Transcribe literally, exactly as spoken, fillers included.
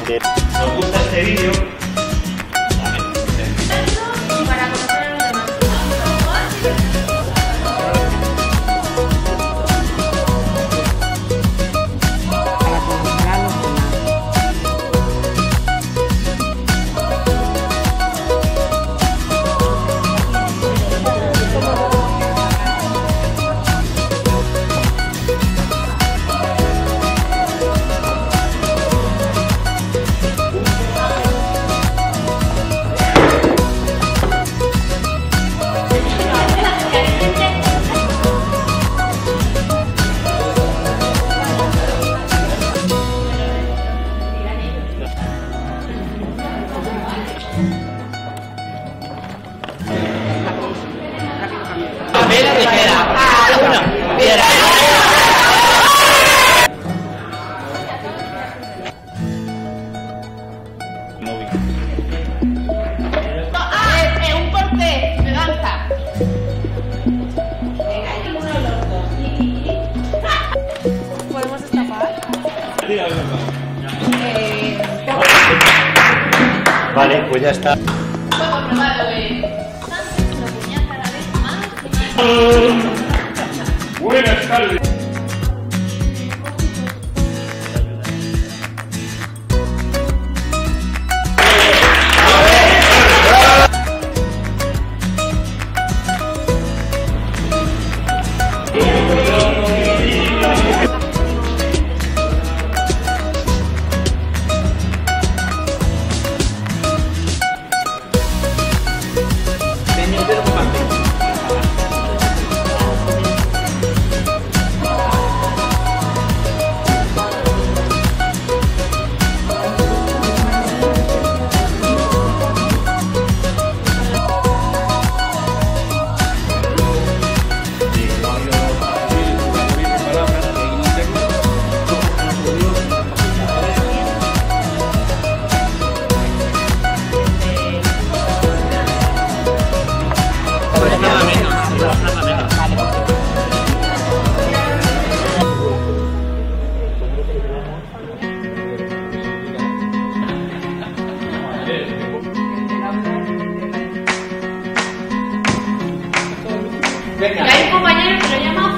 Si os gusta este vídeo, para conocer a los demás. Papel o tijera. Uno, piedra. Eh, un corte de danza. Venga, hay uno de los dos. ¿Podemos escapar? Eh, vale, pues ya está. Juego probado, eh. Una puñada cada vez más y más. Buenas tardes. Venga. Hay un compañero que lo llama